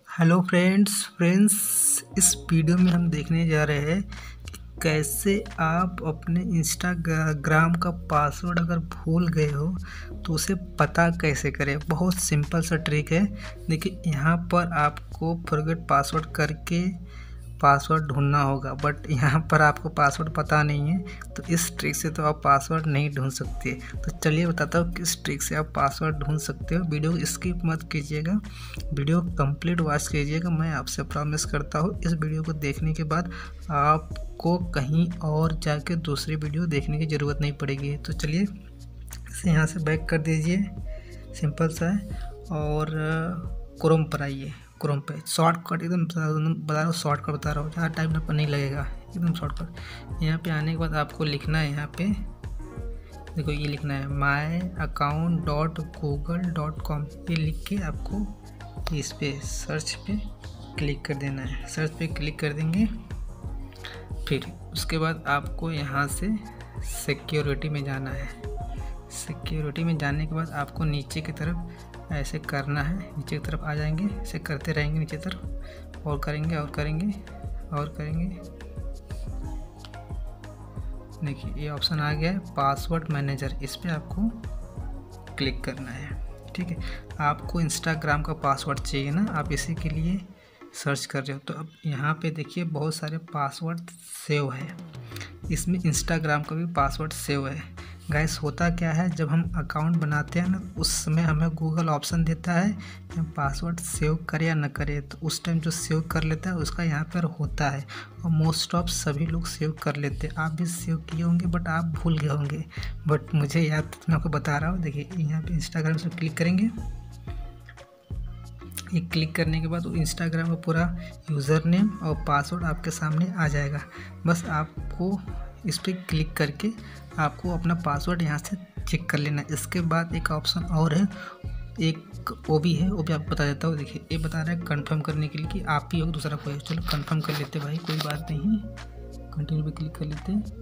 Hello friends इस video में हम देखने जा रहे हैं कि कैसे आप अपने इंस्टाग्राम का पासवर्ड अगर भूल गए हो तो उसे पता कैसे करें। बहुत सिंपल सा ट्रिक है। देखिए, यहाँ पर आपको फॉरगेट पासवर्ड करके पासवर्ड ढूंढना होगा, बट यहाँ पर आपको पासवर्ड पता नहीं है, तो इस ट्रिक से तो आप पासवर्ड नहीं ढूंढ सकते। तो चलिए बताता हूँ किस ट्रिक से आप पासवर्ड ढूंढ सकते हो। वीडियो स्किप मत कीजिएगा, वीडियो कंप्लीट वॉच कीजिएगा। मैं आपसे प्रॉमिस करता हूँ इस वीडियो को देखने के बाद आपको कहीं और जाके दूसरी वीडियो देखने की ज़रूरत नहीं पड़ेगी। तो चलिए इसे यहाँ से बैक कर दीजिए, सिंपल सा है। और क्रोम पर आइए, क्रोम पे शॉर्टकट एकदम बता रहा हूँ, शॉर्टकट बता रहा हूँ, ज़्यादा टाइम पर नहीं लगेगा, एकदम शॉर्टकट। यहाँ पे आने के बाद आपको लिखना है, यहाँ पे देखो ये लिखना है myaccount.google.com। ये लिख के आपको इस पे सर्च पे क्लिक कर देना है। सर्च पे क्लिक कर देंगे, फिर उसके बाद आपको यहाँ से सिक्योरिटी में जाना है। सिक्योरिटी में जाने के बाद आपको नीचे की तरफ ऐसे करना है, नीचे की तरफ आ जाएंगे, ऐसे करते रहेंगे नीचे तरफ, और करेंगे और करेंगे और करेंगे। देखिए ये ऑप्शन आ गया है पासवर्ड मैनेजर, इस पर आपको क्लिक करना है। ठीक है, आपको इंस्टाग्राम का पासवर्ड चाहिए ना, आप इसी के लिए सर्च कर रहे हो। तो अब यहाँ पे देखिए बहुत सारे पासवर्ड सेव है, इसमें इंस्टाग्राम का भी पासवर्ड सेव है। गाइस होता क्या है, जब हम अकाउंट बनाते हैं ना, उस समय हमें गूगल ऑप्शन देता है कि हम पासवर्ड सेव करें या न करें। तो उस टाइम जो सेव कर लेता है उसका यहाँ पर होता है, और मोस्ट ऑफ सभी लोग सेव कर लेते हैं। आप भी सेव किए होंगे बट आप भूल गए होंगे, बट मुझे याद, मैं आपको बता रहा हूँ। देखिए यहाँ पे इंस्टाग्राम से क्लिक करेंगे, ये क्लिक करने के बाद वो इंस्टाग्राम का पूरा यूज़र नेम और पासवर्ड आपके सामने आ जाएगा। बस आपको इस पर क्लिक करके आपको अपना पासवर्ड यहाँ से चेक कर लेना है। इसके बाद एक ऑप्शन और है, एक वो भी है, वो भी आपको बता देता हूँ। देखिए ये बता रहा है कंफर्म करने के लिए कि आप ही हो, दूसरा कोई। चलो कंफर्म कर लेते भाई, कोई बात नहीं, कंटिन्यू पे क्लिक कर लेते हैं।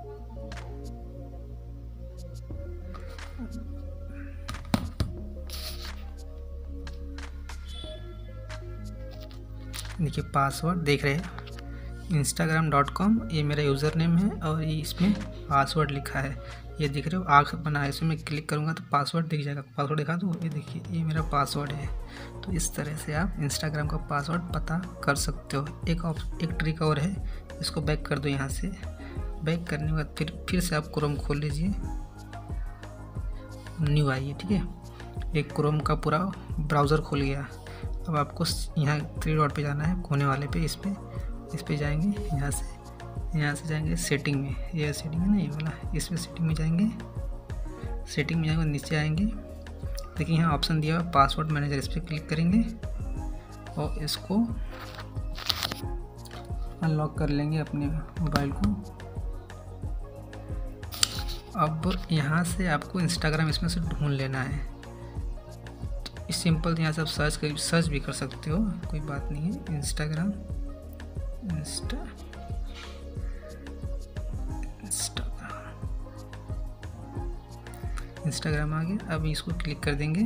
देखिए पासवर्ड देख रहे हैं instagram.com, ये मेरा यूज़र नेम है और ये इसमें पासवर्ड लिखा है, ये दिख रहे हो आँख बना है। इसमें क्लिक करूँगा तो पासवर्ड दिख जाएगा। पासवर्ड दिखा दूँ, ये देखिए ये मेरा पासवर्ड है। तो इस तरह से आप इंस्टाग्राम का पासवर्ड पता कर सकते हो। एक ट्रिक और है, इसको बैक कर दो। यहाँ से बैक करने के बाद फिर से आप क्रोम खोल लीजिए, न्यू आइए। ठीक है, एक क्रोम का पूरा ब्राउज़र खुल गया। अब आपको यहाँ 3 डॉट पे जाना है, कोने वाले पे, इस पे जाएंगे। यहाँ से जाएंगे सेटिंग में, ये सेटिंग है ना ये वाला, इस पे सेटिंग में जाएंगे। सेटिंग में जाएंगे, नीचे आएंगे, देखिए यहाँ ऑप्शन दिया हुआ पासवर्ड मैनेजर, इस पर क्लिक करेंगे और इसको अनलॉक कर लेंगे अपने मोबाइल को। अब यहाँ से आपको इंस्टाग्राम इसमें से ढूंढ लेना है। तो सिंपल यहाँ से आप सर्च भी कर सकते हो, कोई बात नहीं है। इंस्टाग्राम आ गया। अब इसको क्लिक कर देंगे,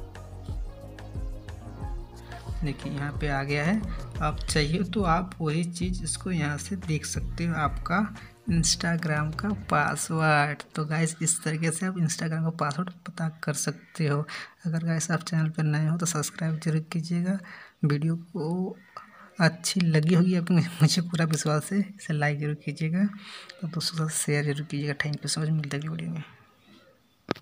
देखिए यहाँ पे आ गया है। आप चाहिए तो आप वही चीज़ इसको यहाँ से देख सकते हो, आपका इंस्टाग्राम का पासवर्ड। तो गाइस इस तरीके से आप इंस्टाग्राम का पासवर्ड पता कर सकते हो। अगर गाइस आप चैनल पर नए हो तो सब्सक्राइब जरूर कीजिएगा। वीडियो को अच्छी लगी होगी आपको, मुझे पूरा विश्वास है। इसे लाइक जरूर कीजिएगा और दोस्तों के साथ शेयर जरूर कीजिएगा। थैंक यू सो मच, मिलते हैं अगली वीडियो में।